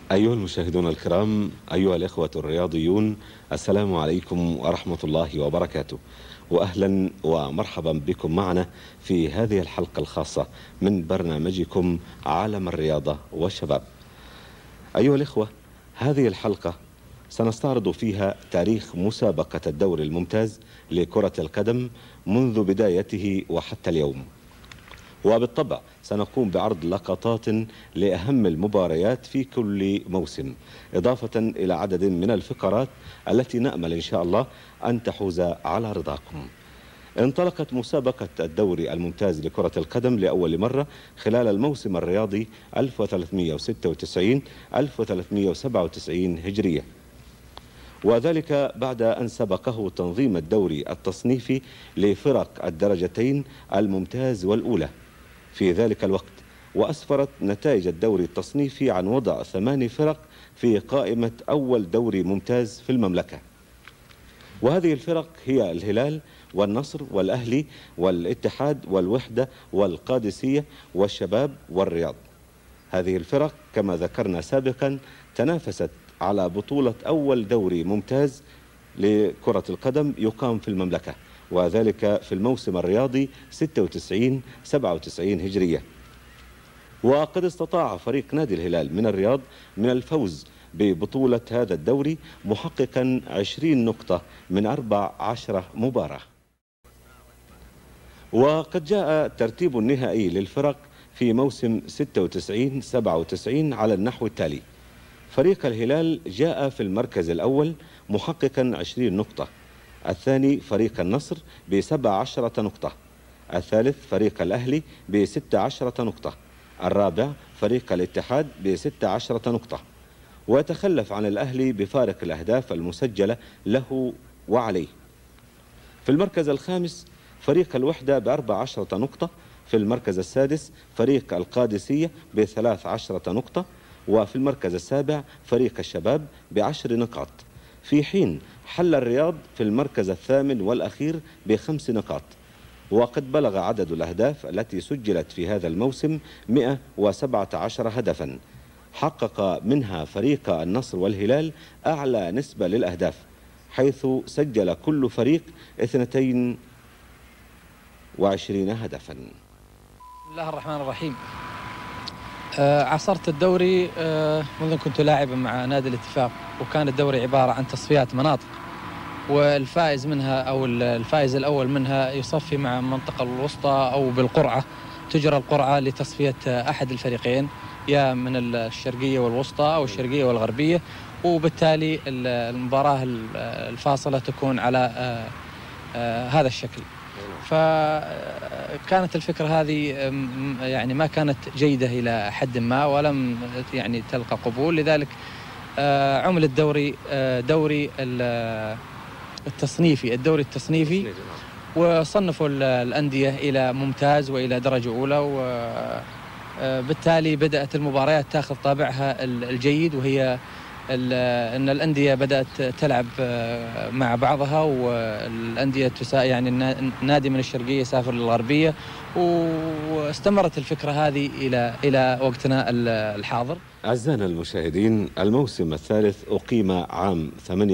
أيها المشاهدون الكرام، أيها الإخوة الرياضيون، السلام عليكم ورحمة الله وبركاته، وأهلا ومرحبا بكم معنا في هذه الحلقة الخاصة من برنامجكم عالم الرياضة والشباب. أيها الإخوة، هذه الحلقة سنستعرض فيها تاريخ مسابقة الدوري الممتاز لكرة القدم منذ بدايته وحتى اليوم، وبالطبع سنقوم بعرض لقطات لأهم المباريات في كل موسم، إضافة إلى عدد من الفقرات التي نأمل إن شاء الله أن تحوز على رضاكم. انطلقت مسابقة الدوري الممتاز لكرة القدم لأول مرة خلال الموسم الرياضي 1396-1397 هجرية، وذلك بعد أن سبقه تنظيم الدوري التصنيفي لفرق الدرجتين الممتاز والأولى في ذلك الوقت، وأسفرت نتائج الدوري التصنيفي عن وضع 8 فرق في قائمة أول دوري ممتاز في المملكة، وهذه الفرق هي الهلال والنصر والأهلي والاتحاد والوحدة والقادسية والشباب والرياض. هذه الفرق كما ذكرنا سابقا تنافست على بطولة أول دوري ممتاز لكرة القدم يقام في المملكة، وذلك في الموسم الرياضي 96-97 هجرية. وقد استطاع فريق نادي الهلال من الرياض من الفوز ببطولة هذا الدوري محققا 20 نقطة من 14 مباراة. وقد جاء ترتيب النهائي للفرق في موسم 96-97 على النحو التالي: فريق الهلال جاء في المركز الأول محققا 20 نقطة، الثاني فريق النصر ب17 نقطة، الثالث فريق الأهلي ب16 نقطة، الرابع فريق الاتحاد ب16 نقطة، ويتخلف عن الأهلي بفارق الأهداف المسجلة له وعليه. في المركز الخامس فريق الوحدة ب14 نقطة، في المركز السادس فريق القادسية ب13 نقطة، وفي المركز السابع فريق الشباب ب10 نقاط، في حين حل الرياض في المركز الثامن والأخير ب5 نقاط. وقد بلغ عدد الأهداف التي سجلت في هذا الموسم 117 هدفا، حقق منها فريق النصر والهلال أعلى نسبة للأهداف، حيث سجل كل فريق 22 هدفا. بسم الله الرحمن الرحيم. عاصرت الدوري منذ كنت لاعبا مع نادي الاتفاق، وكان الدوري عبارة عن تصفيات مناطق، والفائز منها أو الفائز الأول منها يصفي مع المنطقة الوسطى أو بالقرعة، تجرى القرعة لتصفية أحد الفريقين، يا من الشرقية والوسطى أو الشرقية والغربية، وبالتالي المباراة الفاصلة تكون على هذا الشكل. فكانت الفكرة هذه يعني ما كانت جيدة إلى حد ما، ولم يعني تلقى قبول، لذلك عمل الدوري دوري التصنيفي، الدوري التصنيفي، وصنفوا الأندية إلى ممتاز وإلى درجة أولى، وبالتالي بدأت المباريات تأخذ طابعها الجيد، وهي أن الأندية بدأت تلعب مع بعضها، والأندية يعني النادي من الشرقية سافر للغربية، واستمرت الفكرة هذه إلى وقتنا الحاضر. أعزائنا المشاهدين، الموسم الثالث أقيم عام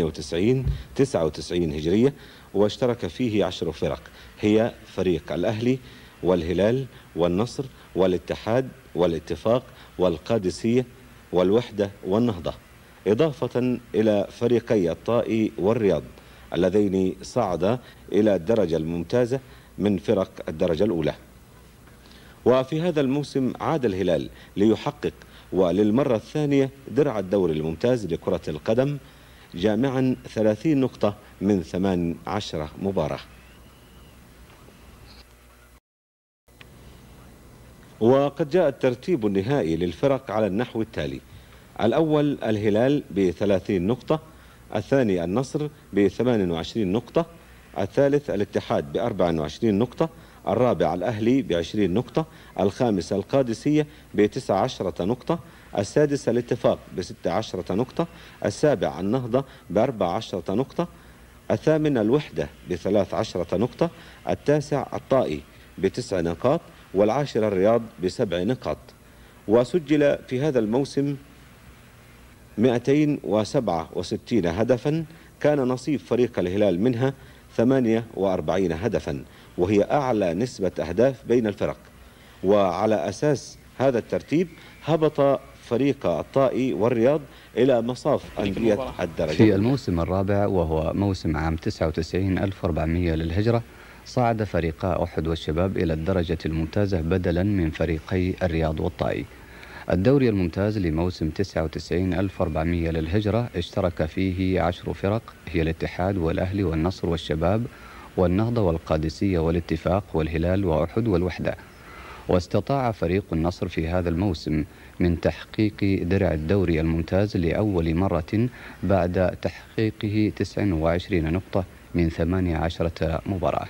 98-99 هجرية، واشترك فيه 10 فرق، هي فريق الأهلي والهلال والنصر والاتحاد والاتفاق والقادسية والوحدة والنهضة، إضافة إلى فريقي الطائي والرياض اللذين صعدا إلى الدرجة الممتازة من فرق الدرجة الأولى. وفي هذا الموسم عاد الهلال ليحقق وللمرة الثانية درع الدوري الممتاز لكرة القدم، جامعا 30 نقطة من 18 مباراة. وقد جاء الترتيب النهائي للفرق على النحو التالي: الأول الهلال ب30 نقطة، الثاني النصر ب28 نقطة، الثالث الاتحاد ب24 نقطة، الرابع الأهلي ب20 نقطة، الخامس القادسية ب19 نقطة، السادس الاتفاق ب16 نقطة، السابع النهضة ب14 نقطة، الثامن الوحدة ب13 نقطة، التاسع الطائي ب9 نقاط، والعاشر الرياض ب7 نقاط. وسجل في هذا الموسم 267 هدفا، كان نصيب فريق الهلال منها 48 هدفا، وهي أعلى نسبة أهداف بين الفرق. وعلى أساس هذا الترتيب هبط فريق الطائي والرياض إلى مصاف أندية الدرجة. في الموسم الرابع وهو موسم عام 99-1400 للهجرة، صعد فريقا أحد والشباب إلى الدرجة الممتازة بدلا من فريقي الرياض والطائي. الدوري الممتاز لموسم 99-1400 للهجرة اشترك فيه 10 فرق، هي الاتحاد والأهلي والنصر والشباب والنهضة والقادسية والاتفاق والهلال وأحد والوحدة. واستطاع فريق النصر في هذا الموسم من تحقيق درع الدوري الممتاز لأول مرة بعد تحقيقه 29 نقطة من 18 مباراة.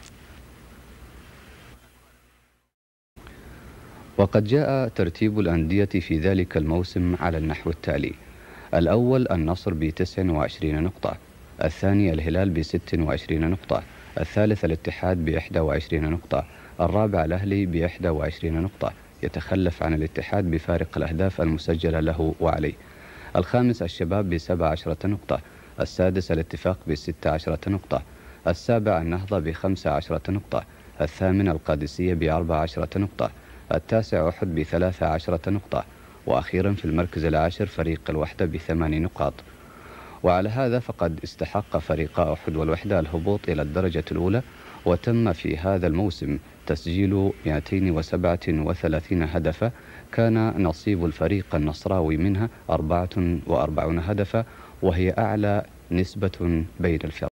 وقد جاء ترتيب الأندية في ذلك الموسم على النحو التالي: الأول النصر ب29 نقطة، الثاني الهلال ب26 نقطة، الثالث الاتحاد ب21 نقطة، الرابع الأهلي ب21 نقطة يتخلف عن الاتحاد بفارق الأهداف المسجلة له وعليه، الخامس الشباب ب17 نقطة، السادس الاتفاق ب16 نقطة، السابع النهضة ب15 نقطة، الثامن القادسية ب14 نقطة، التاسع أحد ب13 نقطة، وأخيرا في المركز العاشر فريق الوحدة ب8 نقاط. وعلى هذا فقد استحق فريقا أحد والوحدة الهبوط إلى الدرجة الأولى، وتم في هذا الموسم تسجيل 237 هدفا، كان نصيب الفريق النصراوي منها 44 هدفا، وهي أعلى نسبة بين الفرق.